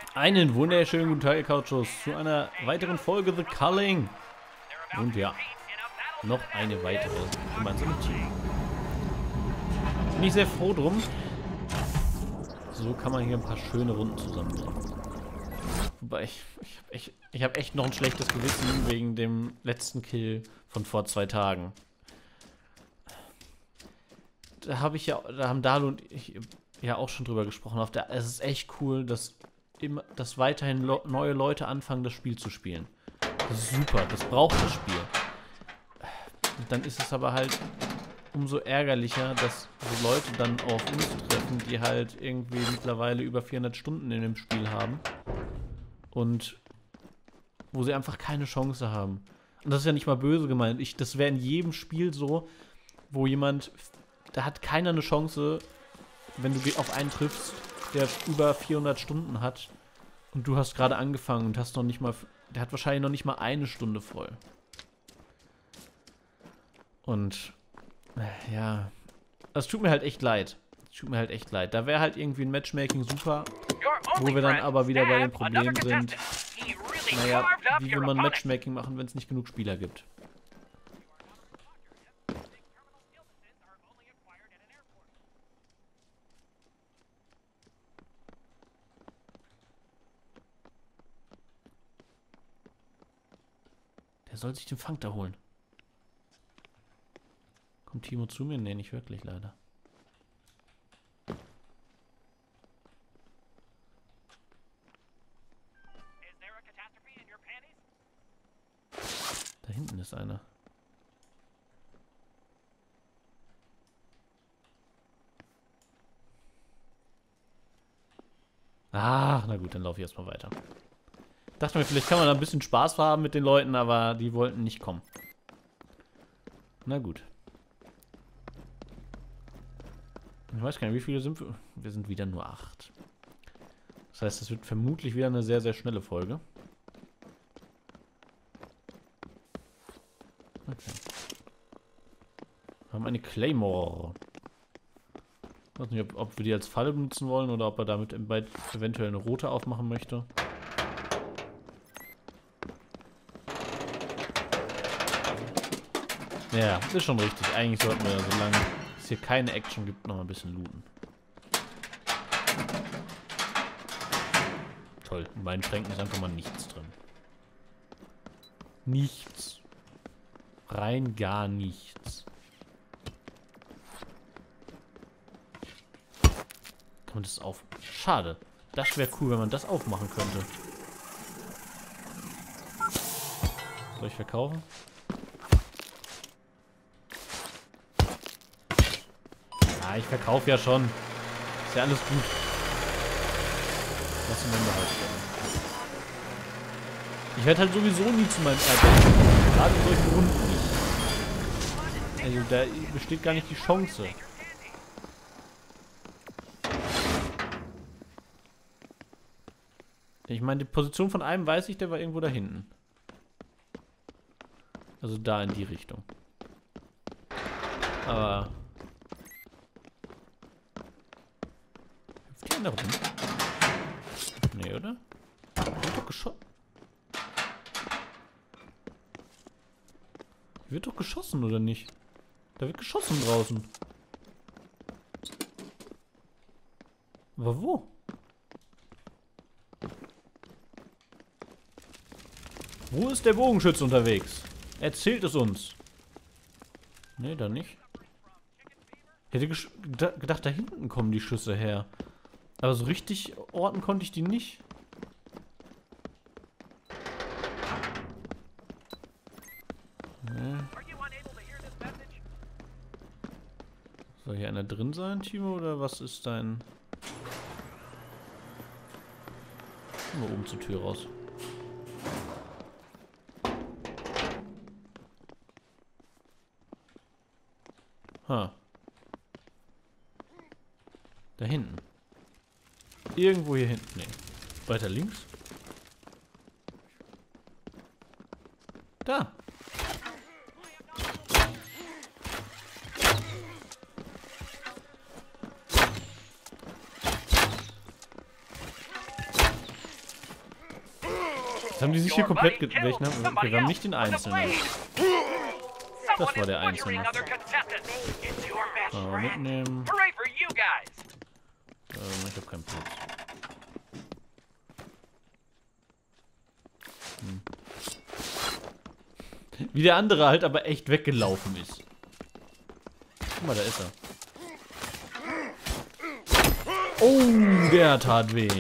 Einen wunderschönen guten Tag, ihr Couchos, zu einer weiteren Folge The Culling. Und ja, noch eine weitere gemeinsame Team. Bin ich sehr froh drum. So kann man hier ein paar schöne Runden zusammenbringen. Wobei, ich habe echt noch ein schlechtes Gewissen wegen dem letzten Kill von vor 2 Tagen. Da haben Dalu und ich ja auch schon drüber gesprochen. Es ist echt cool, dass weiterhin neue Leute anfangen, das Spiel zu spielen. Das ist super, das braucht das Spiel. Und dann ist es aber halt umso ärgerlicher, dass so Leute dann auf uns treffen, die halt irgendwie mittlerweile über 400 Stunden in dem Spiel haben. Und wo sie einfach keine Chance haben. Und das ist ja nicht mal böse gemeint. Das wäre in jedem Spiel so, wo da hat keiner eine Chance, wenn du auf einen triffst, der über 400 Stunden hat und du hast gerade angefangen und hast noch nicht mal, der hat wahrscheinlich noch nicht mal eine Stunde voll. Und ja, das tut mir halt echt leid. Da wäre halt irgendwie ein Matchmaking super, wo wir dann aber wieder bei dem Problem sind, naja, wie will man Matchmaking machen, wenn es nicht genug Spieler gibt? Der soll sich den Fang da holen. Kommt Timo zu mir? Nee, nicht wirklich, leider. Da hinten ist einer. Ah, na gut, dann laufe ich erstmal weiter. Dachte mir, vielleicht kann man da ein bisschen Spaß haben mit den Leuten, aber die wollten nicht kommen. Na gut. Ich weiß gar nicht, wie viele sind wir? Wir sind wieder nur 8. Das heißt, es wird vermutlich wieder eine sehr, sehr schnelle Folge. Okay. Wir haben eine Claymore. Ich weiß nicht, ob wir die als Falle benutzen wollen oder ob er damit eventuell eine rote aufmachen möchte. Ja, ist schon richtig. Eigentlich sollten wir, solange es hier keine Action gibt, noch mal ein bisschen looten. Toll, in meinen Schränken ist einfach mal nichts drin. Nichts. Rein gar nichts. Kann man das auf... Schade. Das wäre cool, wenn man das aufmachen könnte. Soll ich verkaufen? Ja, ich verkaufe ja schon. Ist ja alles gut. Lass ihn dann behalten. Ich werde halt sowieso nie zu meinem Airbag. Gerade in solchen Runden nicht. Also da besteht gar nicht die Chance. Ich meine, die Position von einem weiß ich, der war irgendwo da hinten. Also da in die Richtung. Aber... Hüpft die andere rum? Nee, oder? Wird doch geschossen. Wird doch geschossen, oder nicht? Da wird geschossen draußen. Aber wo? Wo ist der Bogenschütze unterwegs? Erzählt es uns. Nee, da nicht. Ich hätte gedacht, da hinten kommen die Schüsse her. Aber so richtig orten konnte ich die nicht. Nee. Soll hier einer drin sein, Timo? Oder was ist dein... Mal oben zur Tür raus. Ha. Da hinten. Irgendwo hier hinten. Nee. Weiter links. Da. Jetzt haben die sich hier komplett welchen haben? Okay, wir haben nicht den Einzelnen. Das war der Einzelne. Mitnehmen. Ich habe keinen Platz. Wie der andere halt aber echt weggelaufen ist. Guck mal, da ist er. Oh, der tat weh.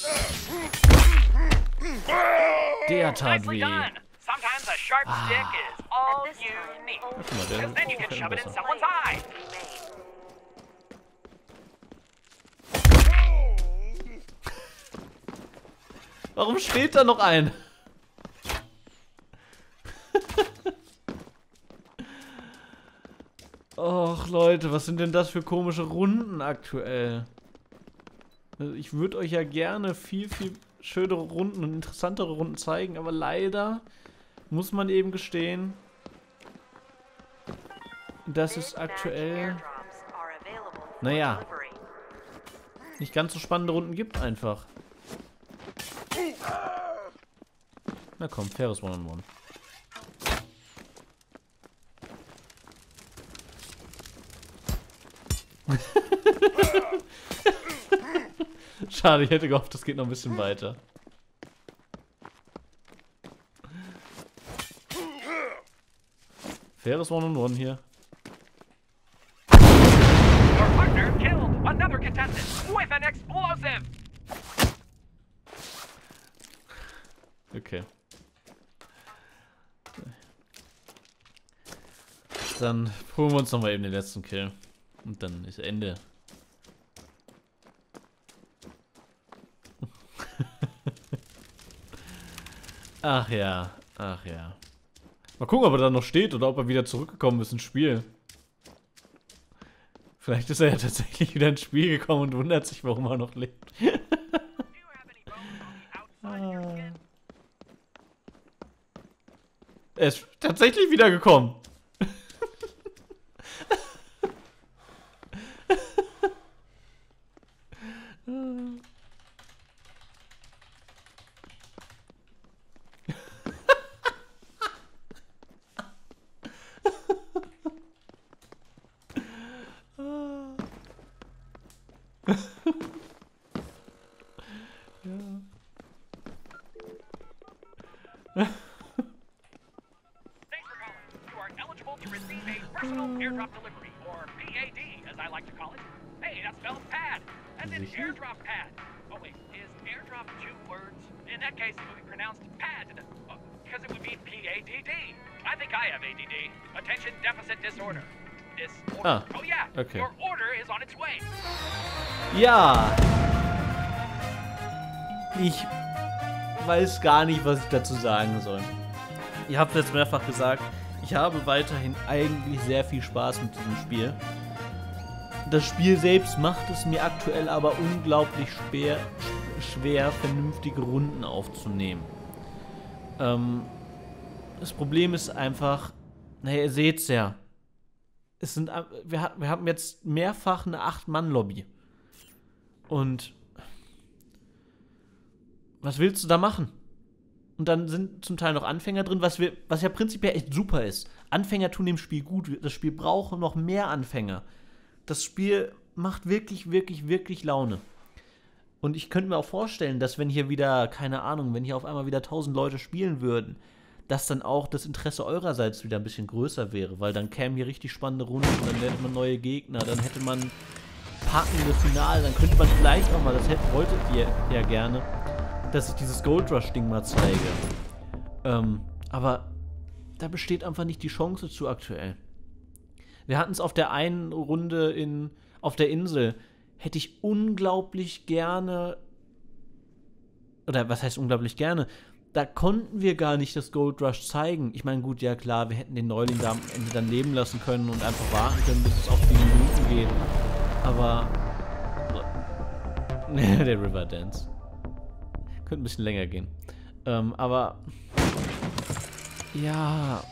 Der tat weh. Ah. Guck mal, der ist besser. Warum steht da noch ein? Och Leute, was sind denn das für komische Runden aktuell? Also ich würde euch ja gerne viel schönere Runden und interessantere Runden zeigen, aber leider muss man eben gestehen, dass es aktuell, naja, nicht ganz so spannende Runden gibt einfach. Na komm, faires One-on-One. Schade, ich hätte gehofft, das geht noch ein bisschen weiter. Faires One-on-One hier. Your partner killed another contestant with an explosive. Okay. Dann holen wir uns nochmal eben den letzten Kill. Und dann ist Ende. Ach ja, ach ja. Mal gucken, ob er da noch steht oder ob er wieder zurückgekommen ist ins Spiel. Vielleicht ist er ja tatsächlich wieder ins Spiel gekommen und wundert sich, warum er noch lebt. Er ist tatsächlich wiedergekommen. Airdrop delivery, or PAD, as I like to call it. Hey, that spells pad, as in airdrop pad. Oh wait, is airdrop 2 words? In that case, it would be pronounced pad, because it would be PADD. I think I have ADD, attention deficit disorder. Disorder. Oh yeah, okay. Your order is on its way. Ja. Ich weiß gar nicht, was ich dazu sagen soll. Ihr habt es jetzt mehrfach gesagt. Ich habe weiterhin eigentlich sehr viel Spaß mit diesem Spiel. Das Spiel selbst macht es mir aktuell aber unglaublich schwer, vernünftige Runden aufzunehmen. Das Problem ist einfach, naja, ihr seht's ja. Wir haben jetzt mehrfach eine 8-Mann-Lobby. Und was willst du da machen? Und dann sind zum Teil noch Anfänger drin, was ja prinzipiell echt super ist. Anfänger tun dem Spiel gut. Das Spiel braucht noch mehr Anfänger. Das Spiel macht wirklich Laune. Und ich könnte mir auch vorstellen, dass wenn hier wieder, keine Ahnung, wenn hier auf einmal wieder 1000 Leute spielen würden, dass dann auch das Interesse eurerseits wieder ein bisschen größer wäre. Weil dann kämen hier richtig spannende Runden, dann hätte man neue Gegner, dann hätte man packende Finale, dann könnte man vielleicht auch mal, das wolltet ihr ja gerne, dass ich dieses Gold Rush-Ding mal zeige. Aber da besteht einfach nicht die Chance zu aktuell. Wir hatten es auf der einen Runde auf der Insel. Hätte ich unglaublich gerne, oder was heißt unglaublich gerne, da konnten wir gar nicht das Gold Rush zeigen. Ich meine, gut, ja klar, wir hätten den Neuling da am Ende dann leben lassen können und einfach warten können, bis es auf die Minuten geht. Aber der River Dance. Könnte ein bisschen länger gehen. Aber ja,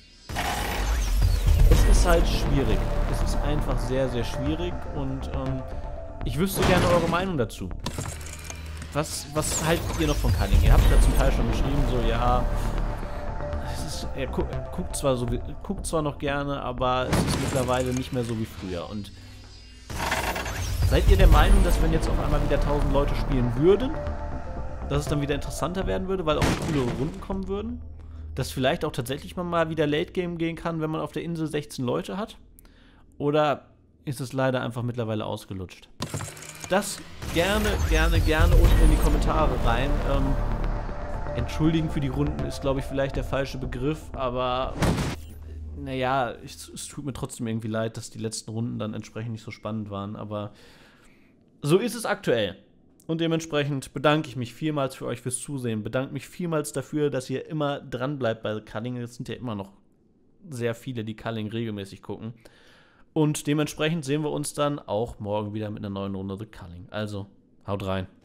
es ist halt schwierig. Es ist einfach sehr schwierig und ich wüsste gerne eure Meinung dazu. was haltet ihr noch von Culling? Ihr habt ja zum Teil schon geschrieben, so, ja, er guckt zwar noch gerne, aber es ist mittlerweile nicht mehr so wie früher. Und seid ihr der Meinung, dass wenn jetzt auf einmal wieder 1000 Leute spielen würden, dass es dann wieder interessanter werden würde, weil auch coolere Runden kommen würden? Dass vielleicht auch tatsächlich mal wieder Late Game gehen kann, wenn man auf der Insel 16 Leute hat? Oder ist es leider einfach mittlerweile ausgelutscht? Das gerne unten in die Kommentare rein. Entschuldigen für die Runden ist, glaube ich, vielleicht der falsche Begriff, aber naja, es tut mir trotzdem irgendwie leid, dass die letzten Runden dann entsprechend nicht so spannend waren, aber so ist es aktuell. Und dementsprechend bedanke ich mich vielmals für euch fürs Zusehen, bedanke mich vielmals dafür, dass ihr immer dran bleibt bei Culling. Es sind ja immer noch sehr viele, die Culling regelmäßig gucken. Und dementsprechend sehen wir uns dann auch morgen wieder mit einer neuen Runde The Culling. Also, haut rein.